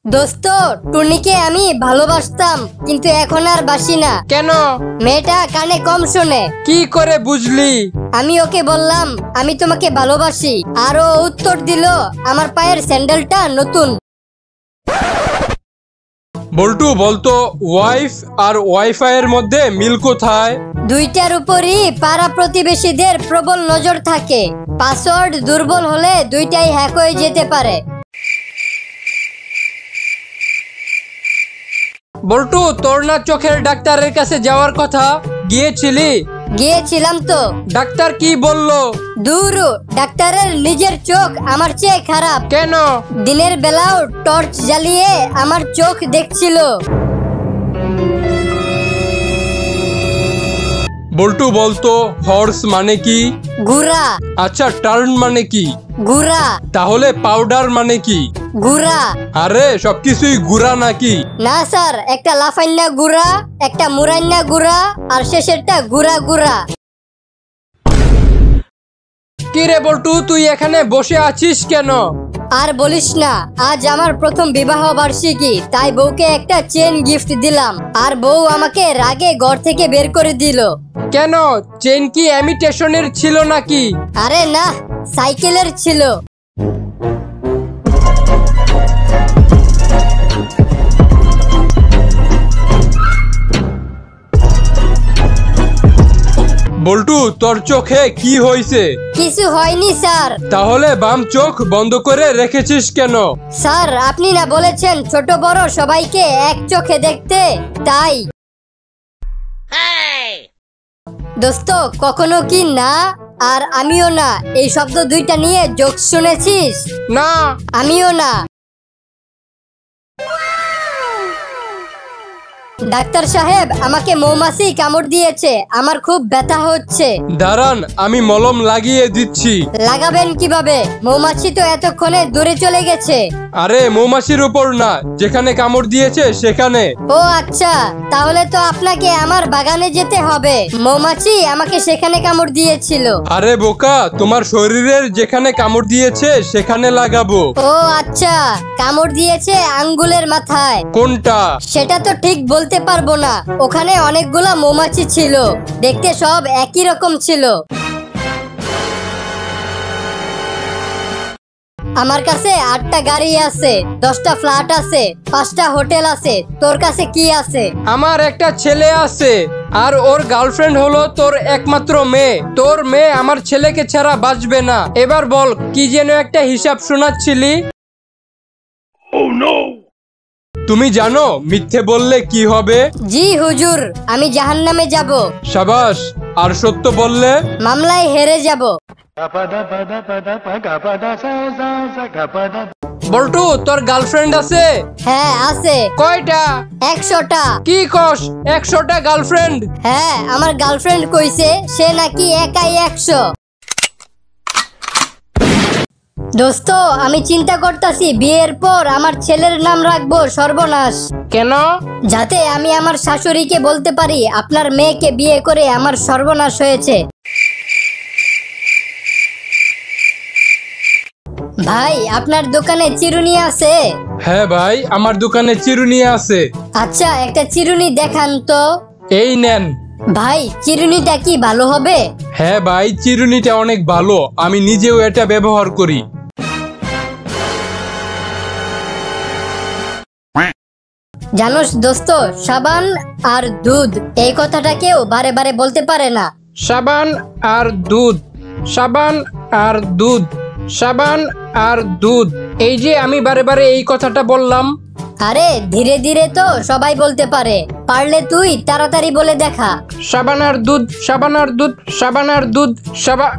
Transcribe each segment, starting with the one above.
দোস্ত, টুনিকে আমি ভালোবাসতাম কিন্তু এখন আর বাসি না। কেন? মেয়েটা কানে কম শোনে। কি করে বুঝলি? আমি ওকে বললাম আমি তোমাকে ভালোবাসি, আর ও উত্তর দিল আমার পায়ের স্যান্ডেলটা নতুন। বল্টু বলতো ওয়াইফ আর ওয়াইফাই এর মধ্যে মিল কোথায়? দুইটার উপরই পাড়া প্রতিবেশীদের প্রবল নজর থাকে। পাসওয়ার্ড দুর্বল হলে দুইটাই হ্যাক হয়ে যেতে পারে। বল্টু, তোর না চোখের ডাক্তারের কাছে যাওয়ার কথা, গিয়েছিলি? গিয়েছিলাম তো। ডাক্তার কি বললো? দূর, ডাক্তারের নিজের চোখ আমার চেয়ে খারাপ। কেন? দিনের বেলাও টর্চ জ্বালিয়ে আমার চোখ দেখছিল। বল্টু বলতো হর্স মানে কি? ঘোড়া। আচ্ছা, টার্ন মানে কি? ঘোড়া। তাহলে পাউডার মানে কি? ঘোড়া। আরে সবকিছুই গুড়া নাকি? না স্যার, একটা লাফাইন্না গুড়া, একটা মুরাইন্না গুড়া, আর শেষেরটা গুড়া গুড়া। কি রে বল্টু, তুই এখানে বসে আছিস কেন? আর বলিস না, আজ আমার প্রথম বিবাহ বার্ষিকী, তাই বউকে একটা চেন গিফট দিলাম, আর বউ আমাকে রাগে ঘর থেকে বের করে দিল। কেন? চেন কি ইমিটেশনের ছিল নাকি? আরে না, সাইকেলের ছিল। বল্টু, তোর চোখে কি হয়েছে? কিছু হয়নি স্যার। তাহলে বাম চোখ বন্ধ করে রেখেছিস কেন? স্যার, আপনি না বলেছেন ছোট বড় সবাইকে এক চোখে দেখতে, তাই। দোস্ত, কখনো কি না আর আমিও না এই শব্দ দুইটা নিয়ে জোকস শুনেছিস? না। আমিও না। ডাক্তার সাহেব, আমাকে মৌমাছি কামড় দিয়েছে, আমার খুব ব্যথা হচ্ছে। দাঁড়ান, আমি মলম লাগিয়ে দিচ্ছি। লাগাবেন কিভাবে? মৌমাছি তো এতক্ষণে দূরে চলে গেছে। আরে মৌমাছির উপর না, যেখানে কামড় দিয়েছে সেখানে। ও আচ্ছা, তাহলে তো আপনাকে আমার বাগানে যেতে হবে। মৌমাছি আমাকে সেখানে কামড় দিয়েছিল। আরে বোকা, তোমার শরীরের যেখানে কামড় দিয়েছে সেখানে লাগাবো। ও আচ্ছা, কামড় দিয়েছে আঙ্গুলের মাথায়। কোনটা? সেটা তো ঠিক বলতে পারবো না, ওখানে অনেকগুলা মৌমাছি ছিল, দেখতে সব একই রকম ছিল। আমার কাছে 8টা গাড়ি আছে, 10টা ফ্ল্যাট আছে, 5টা হোটেল আছে। তোর কাছে কি আছে? আমার একটা ছেলে আছে, আর ওর গার্লফ্রেন্ড হলো তোর একমাত্র মেয়ে। তোর মেয়ে আমার ছেলেকে ছাড়া বাঁচবে না। এবার বল, কি যেন একটা হিসাব শোনাচ্ছিলি? তুমি জানো মিথ্যে বললে কি হবে? জি হুজুর, আমি জাহান্নামে যাব। সাবাস। আর সত্য বললে? মামলায় হেরে যাব। বল্টু, তোর গার্লফ্রেন্ড আছে? হ্যাঁ আছে। কয়টা? 100টা। কি কস, 100টা গার্লফ্রেন্ড? হ্যাঁ, আমার গার্লফ্রেন্ড কইছে সে নাকি একাই 100। দোস্ত, আমি চিন্তা করতেছি বিয়ের পর আমার ছেলের নাম রাখবো সর্বনাশ। কেন? যাতে আমি আমার শাশুড়িকে বলতে পারি আপনার মেয়েকে বিয়ে করে আমার সর্বনাশ হয়েছে। ভাই, আপনার দোকানে চিরুনি আছে? হ্যাঁ ভাই, আমার দোকানে চিরুনি আছে। আচ্ছা, একটা চিরুনি দেখান তো। এই নেন। ভাই, চিরুনিটা কি ভালো হবে? হ্যাঁ ভাই, চিরুনিটা অনেক ভালো, আমি নিজেও এটা ব্যবহার করি। জানোস দোস্ত, সাবান আর দুধ এই কথাটা কেউ বারে বারে বলতে পারে না। সাবান আর দুধ, সাবান আর দুধ, সাবান আর দুধ। এই যে আমি বারে বারে এই কথাটা বললাম। আরে ধীরে ধীরে তো সবাই বলতে পারে, পারলে তুই তাড়াতাড়ি বলে দেখা। সাবান আর দুধ, সাবান আর দুধ, সাবান আর দুধ, সাবান।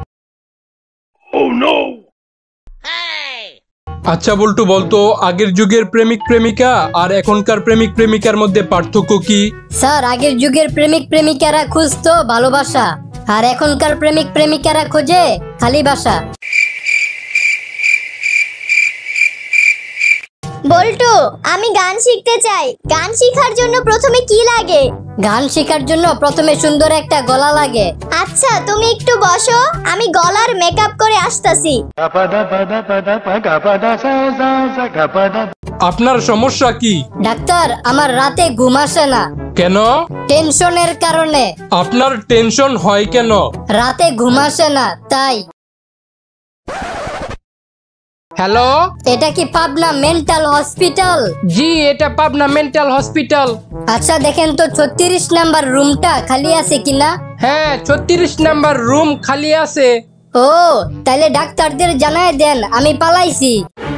আচ্ছা বল্টু, বলতো আগের যুগের প্রেমিক প্রেমিকা আর এখনকার প্রেমিক প্রেমিকার মধ্যে পার্থক্য কি? স্যার, আগের যুগের প্রেমিক প্রেমিকারা খুঁজতো ভালোবাসা, আর এখনকার প্রেমিক প্রেমিকারা খোঁজে খালি বাসা। বল্টু, আমি গান শিখতে চাই। গান শেখার জন্য প্রথমে কি লাগে? গান শেখার জন্য প্রথমে সুন্দর একটা গলা লাগে। আচ্ছা, তুমি একটু বসো, আমি গলার মেকআপ করে আসতাছি। আপনার সমস্যা কি? ডাক্তার, আমার রাতে ঘুম আসে না। কেন? টেনশনের কারণে। আপনার টেনশন হয় কেন? রাতে ঘুম আসে না তাই। হ্যালো, এটা কি পাবনা মেন্টাল হসপিটাল? জি এটা পাবনা মেন্টাল হসপিটাল। আচ্ছা দেখেন তো 36 নাম্বার রুমটা খালি আছে কিনা। হ্যাঁ 36 নাম্বার রুম খালি আছে। ও তাহলে ডাক্তারদের জানায় দেন আমি পালাইছি।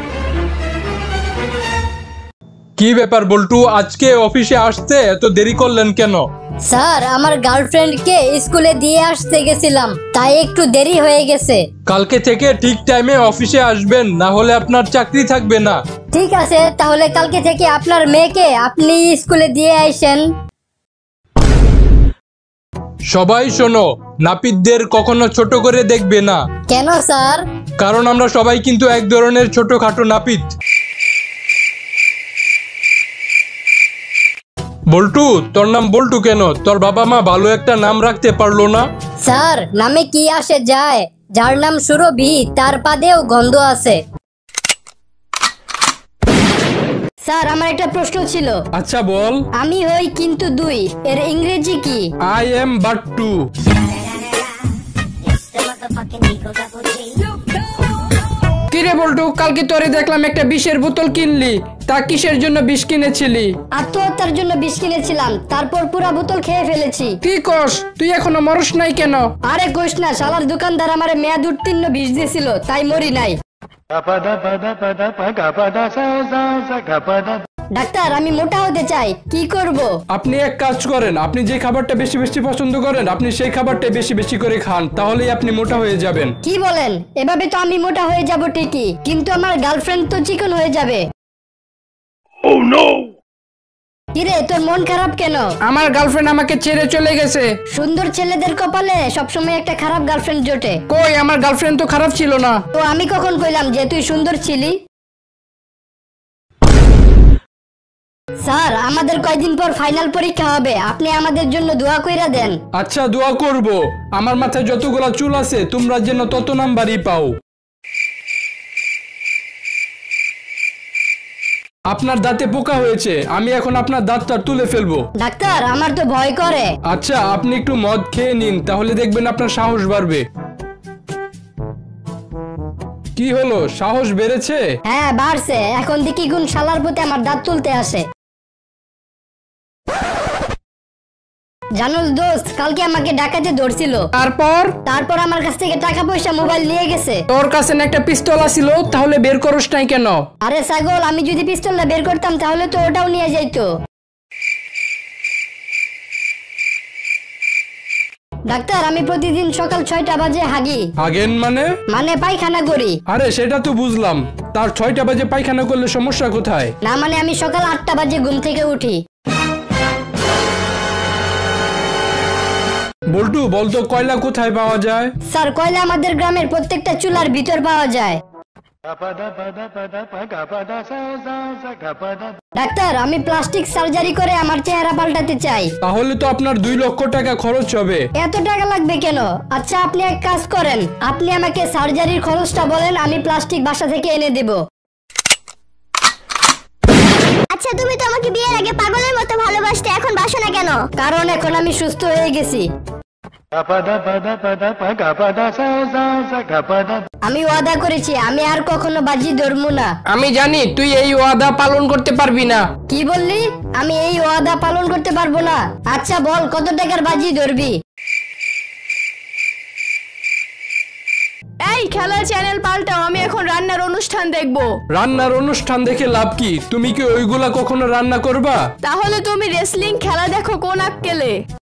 কি ব্যাপার বল্টু, আজকে অফিসে আসতে এত দেরি করলেন কেন? স্যার, আমার গার্লফ্রেন্ডকে স্কুলে দিয়ে আসতে গেছিলাম, তাই একটু দেরি হয়ে গেছে। কালকে থেকে ঠিক টাইমে অফিসে আসবেন, না হলে আপনার চাকরি থাকবে না। ঠিক আছে, তাহলে কালকে থেকে আপনার মেয়েকে আপনি স্কুলে দিয়ে আইসেন। সবাই শোনো, নাপিতদের কখনো ছোট করে দেখবে না। কেন স্যার? কারণ আমরা সবাই কিন্তু এক ধরনের ছোটখাটো নাপিত। বল্টু, তোর নাম বল্টু কেন? তোর বাবা মা ভালো একটা নাম রাখতে পারলো না? স্যার, নামে কি আসে যায়? যার নাম সুরভি তার পাদেও গন্ধ আছে। স্যার, আমার একটা প্রশ্ন ছিল। আচ্ছা বল। আমি হই কিন্তু দুই, এর ইংরেজি কি? I am but two. কিরে বল্টু, কালকে তোরে দেখলাম একটা বিষের বোতল কিনলি, তা কিসের জন্য বিষ কিনেছিলি? আত্মহত্যার জন্য বিষ কিনেছিলাম, তারপর পুরা বোতল খেয়ে ফেলেছি। কি কস? তুই এখনো মরস নাই কেন? আরে কইস না, শালার দোকানদার আমারে মেয়াদ উত্তীর্ণ বিষ দিয়েছিল, তাই মরি নাই। ডাক্তার, আমি মোটা হতে চাই, কি করব? আপনি এক কাজ করেন, আপনি যে খাবারটা বেশি বেশি পছন্দ করেন আপনি সেই খাবারটা বেশি বেশি করে খান, তাহলেই আপনি মোটা হয়ে যাবেন। কি বলেন? এভাবে তো আমি মোটা হয়ে যাব ঠিকই, কিন্তু আমার গার্লফ্রেন্ড তো চিকন হয়ে যাবে। কিরে, তোর মন খারাপ কেন? আমার গার্লফ্রেন্ড আমাকে ছেড়ে চলে গেছে। সুন্দর ছেলেদের কপালে সবসময় একটা খারাপ গার্লফ্রেন্ড জোটে। কই, আমার গার্লফ্রেন্ড তো খারাপ ছিল না। তো আমি কখন কইলাম যে তুই সুন্দর ছিলি? স্যার, আমাদের কয়দিন পর ফাইনাল পরীক্ষা হবে, আপনি আমাদের জন্য দোয়া কইরা দেন। আচ্ছা দোয়া করব, আমার মাথায় যতগুলা চুল আছে তোমরা যেন তত নাম্বারই পাও। আপনার দাঁতে পোকা হয়েছে, আমি এখন আপনার দাঁতটা তুলে ফেলবো। ডাক্তার, আমার তো ভয় করে। আচ্ছা আপনি একটু মদ খেয়ে নিন, তাহলে দেখবেন আপনার সাহস বাড়বে। কি হলো, সাহস বেড়েছে? হ্যাঁ বাড়ছে, এখন দেখি কোন শালার প্রতি আমার দাঁত তুলতে আসে। জানোস দোস্ত, কালকে আমাকে ডাকাতে ধরছিল। তারপর আমার কাছ থেকে টাকা পয়সা মোবাইল নিয়ে গেছে। তোর কাছে না একটা পিস্তল ছিল, তাহলে বের করস নাই কেন? আরে ছাগল, আমি যদি পিস্তলটা বের করতাম তাহলে তো ওটাও নিয়ে যাইতো। ডাক্তার, আমি প্রতিদিন সকাল 6টা বাজে হাগি। হাগেন মানে পায়খানা করি। আরে সেটা তো বুঝলাম, তার 6টা বাজে পায়খানা করলে সমস্যা কোথায়? না মানে আমি সকাল 8টা বাজে ঘুম থেকে উঠি। বল্টু, বলতো কয়লা কোথায় পাওয়া যায়? স্যার, কয়লা আমাদের গ্রামের প্রত্যেকটা চুলার ভিতর পাওয়া যায়। ডাক্তার, আমি প্লাস্টিক সার্জারি করে আমার চেহারা পাল্টাতে চাই। তাহলে তো আপনার 2 লক্ষ টাকা খরচ হবে। এত টাকা লাগবে কেন? আচ্ছা আপনি এক কাজ করেন, আপনি আমাকে সার্জারির খরচটা বলেন, আমি প্লাস্টিক বাসা থেকে এনে দেব। আচ্ছা, তুমি তো আমাকে বিয়ের আগে পাগলের মতো ভালোবাসতে, এখন বাসো না কেন? কারণ এখন আমি সুস্থ হয়ে গেছি। আমি ওয়াদা করেছি আমি আর কখনো বাজি ধরবো না। আমি জানি তুই এই ওয়াদা পালন করতে পারবি না। কি বললি? আমি এই ওয়াদা পালন করতে পারবো না? আচ্ছা বল, কত টাকার বাজি ধরবি? এই খেলার চ্যানেল পাল্টাও, আমি এখন রান্নার অনুষ্ঠান দেখবো। রান্নার অনুষ্ঠান দেখে লাভ কি? তুমি কি ওইগুলা কখনো রান্না করবা? তাহলে তুমি রেসলিং খেলা দেখো কোন আক্কেলে।